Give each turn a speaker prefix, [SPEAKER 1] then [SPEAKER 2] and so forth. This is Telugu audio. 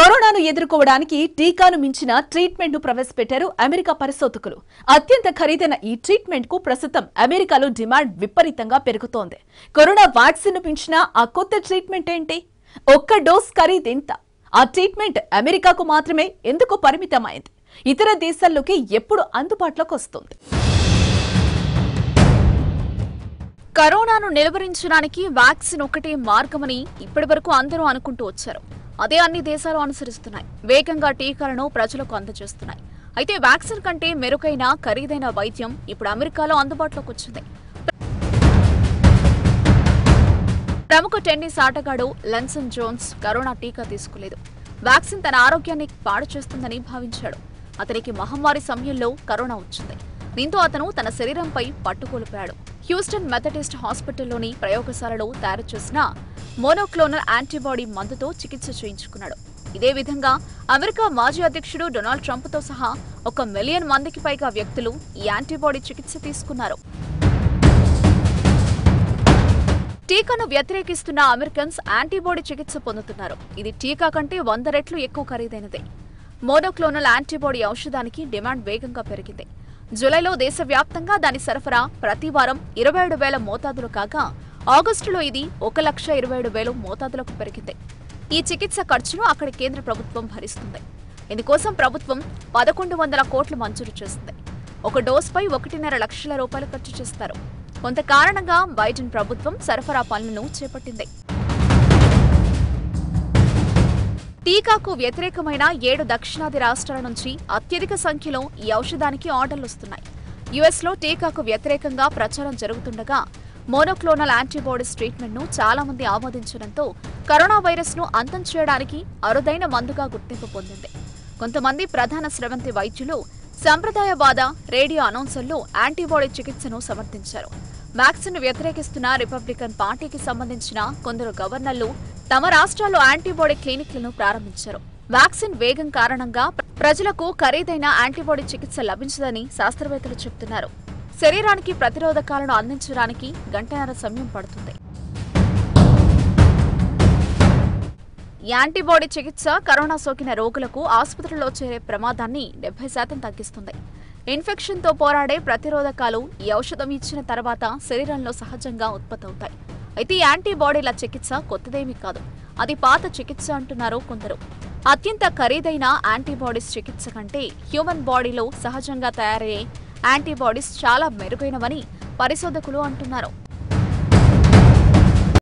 [SPEAKER 1] కరోనాను ఎదుర్కోవడానికి టీకాను మించిన ట్రీట్మెంట్ ను ప్రవేశపెట్టారు అమెరికా పరిశోధకులు. అత్యంత ఖరీదైన ఈ ట్రీట్మెంట్ కు ప్రస్తుతం అమెరికాలో డిమాండ్ విపరీతంగా పెరుగుతోంది. కరోనా వ్యాక్సిన్ ను మించిన ఆ కొత్త ట్రీట్మెంట్ ఏంటి? ఒక్క డోస్ ఖరీదెంత? ఆ ట్రీట్మెంట్ అమెరికాకు మాత్రమే ఎందుకు పరిమితమైంది? ఇతర దేశాల్లోకి ఎప్పుడు అందుబాటులోకి వస్తుంది?
[SPEAKER 2] కరోనాను నిలువరించడానికి వ్యాక్సిన్ ఒకటే మార్గమని ఇప్పటివరకు అందరూ అనుకుంటూ వచ్చారు. అదే అన్ని దేశాలు అనుసరిస్తున్నాయి. వేగంగా టీకాలను ప్రజలకు అందజేస్తున్నాయి. అయితే వ్యాక్సిన్ కంటే మెరుగైన ఖరీదైన వైద్యం ఇప్పుడు అమెరికాలో అందుబాటులోకి వచ్చింది. ప్రముఖ టెన్నిస్ ఆటగాడు లెన్సన్ జోన్స్ కరోనా టీకా తీసుకోలేదు. వ్యాక్సిన్ తన ఆరోగ్యాన్ని పాడు చేస్తుందని భావించాడు. అతనికి మహమ్మారి సమయంలో కరోనా వచ్చింది. దీంతో అతను తన శరీరంపై పట్టుకోల్పోయాడు. హ్యూస్టన్ మెథడిస్ట్ హాస్పిటల్లోని ప్రయోగశాలలో తయారు చేసిన మోనోక్లోనల్ యాంటీబాడీ మందుతో చికిత్స చేయించుకున్నాడు. ఇదే విధంగా అమెరికా మాజీ అధ్యక్షుడు డొనాల్డ్ ట్రంప్తో సహా 1 మిలియన్ మందికి పైగా వ్యక్తులు ఈ యాంటీబాడీ చికిత్స తీసుకున్నారు. టీకాను వ్యతిరేకిస్తున్న అమెరికన్స్ యాంటీబాడీ చికిత్స పొందుతున్నారు. ఇది టీకా కంటే 100 రెట్లు ఎక్కువ ఖరీదైనదే. మోనోక్లోనల్ యాంటీబాడీ ఔషధానికి డిమాండ్ వేగంగా పెరిగింది. జూలైలో దేశవ్యాప్తంగా దాని సరఫరా ప్రతి వారం 27,000 మోతాదులు కాగా ఆగస్టులో ఇది 1,27,000 మోతాదులకు పెరిగింది. ఈ చికిత్స ఖర్చును అక్కడి కేంద్ర ప్రభుత్వం భరిస్తుంది. ఇందుకోసం ప్రభుత్వం 1,100 కోట్లు మంజూరు చేసింది. ఒక డోస్పై 1.5 లక్షల రూపాయలు ఖర్చు చేస్తారు. కొంత కారణంగా బైడెన్ ప్రభుత్వం సరఫరా పనులను చేపట్టింది. టీకాకు వ్యతిరేకమైన 7 దక్షిణాది రాష్ట్రాల నుంచి అత్యధిక సంఖ్యలో ఈ ఔషధానికి ఆర్డర్లు వస్తున్నాయి. యుఎస్లో టీకాకు వ్యతిరేకంగా ప్రచారం జరుగుతుండగా మోనోక్లోనల్ యాంటీబాడీస్ ట్రీట్మెంట్ ను చాలా మంది ఆమోదించడంతో కరోనా వైరస్ ను అంతం చేయడానికి అరుదైన మందుగా గుర్తింపు పొందింది. కొంతమంది ప్రధాన స్రవంతి వైద్యులు, సంప్రదాయవాద రేడియో అనౌన్సర్లు యాంటీబాడీ చికిత్సను సమర్థించారు. వ్యాక్సిన్ వ్యతిరేకిస్తున్న రిపబ్లికన్ పార్టీకి సంబంధించిన కొందరు గవర్నర్లు తమ రాష్ట్రాల్లో యాంటీబాడీ క్లినిక్లను ప్రారంభించారు. వ్యాక్సిన్ వేగం కారణంగా ప్రజలకు ఖరీదైన యాంటీబాడీ చికిత్స లభించదని శాస్త్రవేత్తలు చెబుతున్నారు. శరీరానికి ప్రతిరోధకాలను అందించడానికి 1.5 గంటల సమయం పడుతుంది. యాంటీబాడీ చికిత్స కరోనా సోకిన రోగులకు ఆసుపత్రిలో చేరే ప్రమాదాన్ని 70% తగ్గిస్తుంది. ఇన్ఫెక్షన్తో పోరాడే ప్రతిరోధకాలు ఈ ఔషధం ఇచ్చిన తర్వాత శరీరంలో సహజంగా ఉత్పత్తవుతాయి. అయితే యాంటీబాడీల చికిత్స కొత్తదేమీ కాదు. అది పాత చికిత్స అంటున్నారు కొందరు. అత్యంత ఖరీదైన యాంటీబాడీస్ చికిత్స కంటే హ్యూమన్ బాడీలో సహజంగా తయారయ్యే యాంటీబాడీస్ చాలా మెరుగైనవని పరిశోధకులు అంటున్నారు.